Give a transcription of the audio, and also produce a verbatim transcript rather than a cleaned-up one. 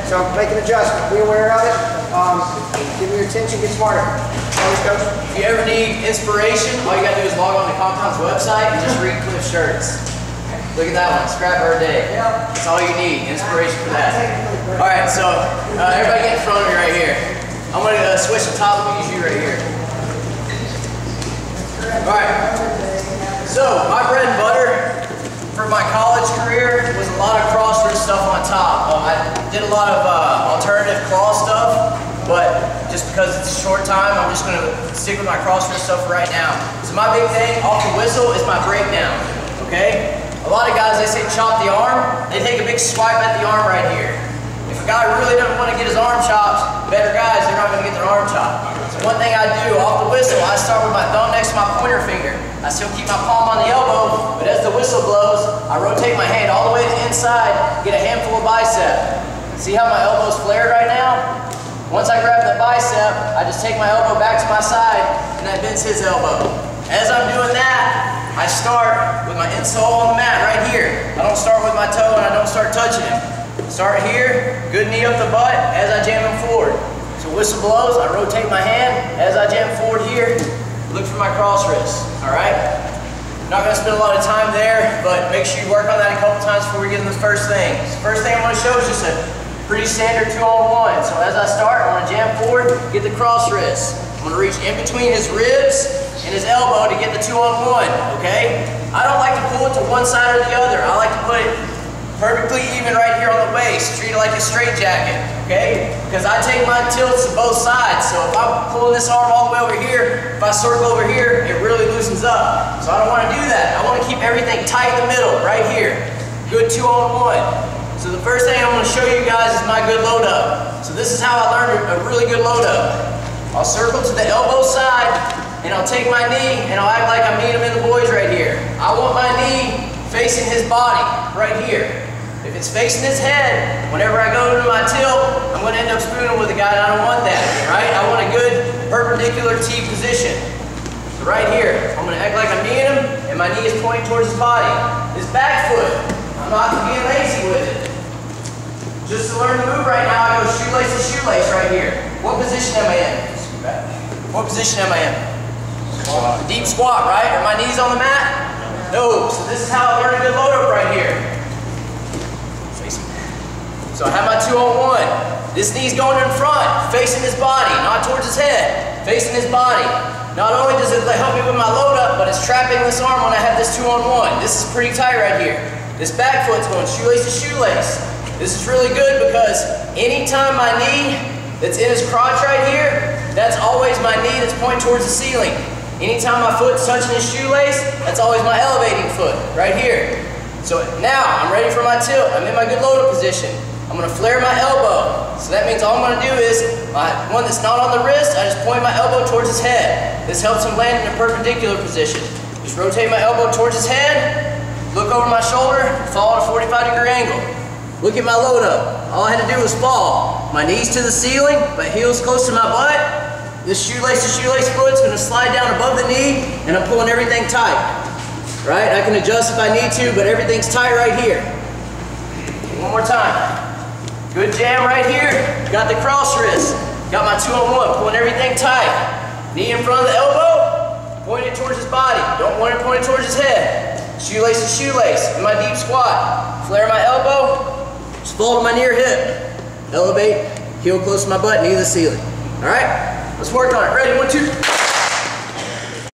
So make an adjustment. Be aware of it. Um, give me your attention. Get smarter. Coach. If you ever need inspiration, all you gotta do is log on to Compound's website and just read Cliff shirts. Look at that one, scrap per day. That's all you need, inspiration for that. All right, so uh, everybody get in front of me right here. I'm gonna uh, switch the top and use you right here. All right. So my bread and butter for my college career was a lot of cross wrist stuff on top. Um, I did a lot of uh, alternative claw stuff, but just because it's a short time, I'm just going to stick with my cross wrist stuff right now. So my big thing off the whistle is my breakdown, okay? A lot of guys, they say chop the arm, they take a big swipe at the arm right here. If a guy really doesn't want to get his arm chopped, better guys, they're not going to get their arm chopped. So one thing I do off the whistle, I start with my thumb next to my pointer finger. I still keep my palm on the elbow, but as the whistle blows, I rotate my hand all the way to the inside, get a handful of bicep. See how my elbow's flared right now? Once I grab the bicep, I just take my elbow back to my side, and that bends his elbow. As I'm doing that, I start with my insole on the mat right here. I don't start with my toe and I don't start touching him. Start here, good knee up the butt as I jam him forward. So whistle blows, I rotate my hand as I jam forward here. Look for my cross wrist, all right? I'm not gonna spend a lot of time there, but make sure you work on that a couple times before we get into the first thing. So first thing I'm gonna show is just a pretty standard two on one. So as I start, I'm gonna jam forward, get the cross wrist. I'm gonna reach in between his ribs and his elbow to get the two on one, okay? I don't like to pull it to one side or the other. I like to put it perfectly even right here on the waist. Treat it like a straight jacket, okay? Because I take my tilts to both sides. So if I'm pulling this arm all the way over here, if I circle over here, it really loosens up. So I don't want to do that. I want to keep everything tight in the middle, right here. Good two on one. So the first thing I'm going to show you guys is my good load up. So this is how I learned a really good load up. I'll circle to the elbow side, and I'll take my knee, and I'll act like I'm meeting him in the boys right here. I want my knee facing his body, right here. If it's facing his head, whenever I go into my tilt, I'm going to end up spooning with a guy, and I don't want that, right? I want a good perpendicular T position. So right here, I'm going to act like I'm meeting him, and my knee is pointing towards his body. His back foot, I'm not being lazy with it. Just to learn the move right now, I go shoelace to shoelace right here. What position am I in? What position am I in? Squat. Deep squat, right? Are my knees on the mat? No. So this is how I learn a good load up right here. So I have my two on one. This knee's going in front, facing his body, not towards his head, facing his body. Not only does it help me with my load up, but it's trapping this arm when I have this two on one. This is pretty tight right here. This back foot's going shoelace to shoelace. This is really good because anytime my knee that's in his crotch right here, that's always my knee that's pointing towards the ceiling. Anytime my foot's touching his shoelace, that's always my elevating foot, right here. So now, I'm ready for my tilt. I'm in my good load up position. I'm gonna flare my elbow. So that means all I'm gonna do is, my one that's not on the wrist, I just point my elbow towards his head. This helps him land in a perpendicular position. Just rotate my elbow towards his head, look over my shoulder, fall at a forty-five degree angle. Look at my load up. All I had to do was fall. My knees to the ceiling, my heels close to my butt. This shoelace to shoelace foot's gonna slide down above the knee, and I'm pulling everything tight. Right? I can adjust if I need to, but everything's tight right here. One more time. Good jam right here. Got the cross wrist. Got my two on one, pulling everything tight. Knee in front of the elbow, pointed towards his body. Don't want it pointed towards his head. Shoelace to shoelace in my deep squat. Flare my elbow, just fall to my near hip. Elevate, heel close to my butt, knee to the ceiling. All right, let's work on it. Ready, one, two.